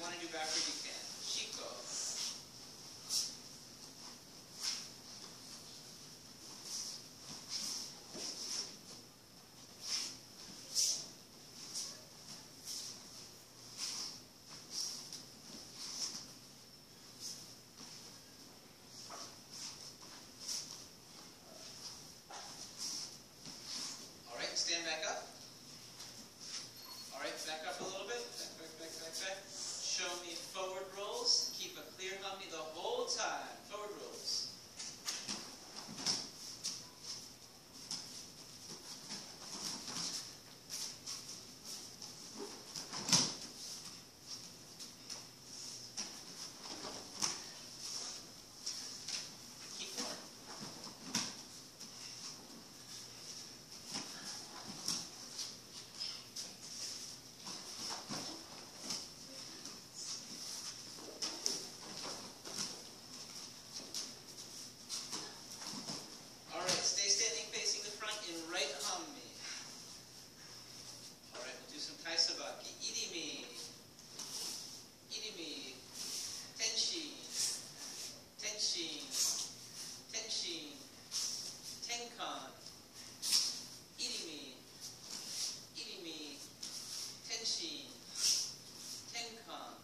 want to do backward, you can. Shiko. Stand back up. All right, back up a little bit. Back. Show me forward rolls. Keep a clear hummy the whole time. Forward rolls. Keep going. Right hummy. All right, we'll do some kaisabaki. Irimi. Irimi. Tenshin. Tenshin. Tenshin. Tenkan. Irimi. Irimi. Tenshin. Tenkan.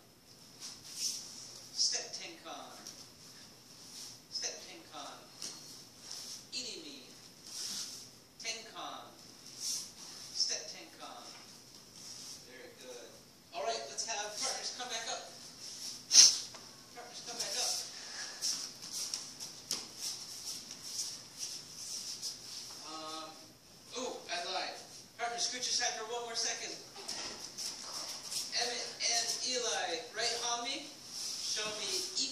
Step tenkan. Step tenkan. Irimi. Tenkan. Step tenkan. Very good. All right, let's have partners come back up. Partners come back up. I lied. Partners, scoot your side for one more second. Emmett and Eli, right hummy. Show me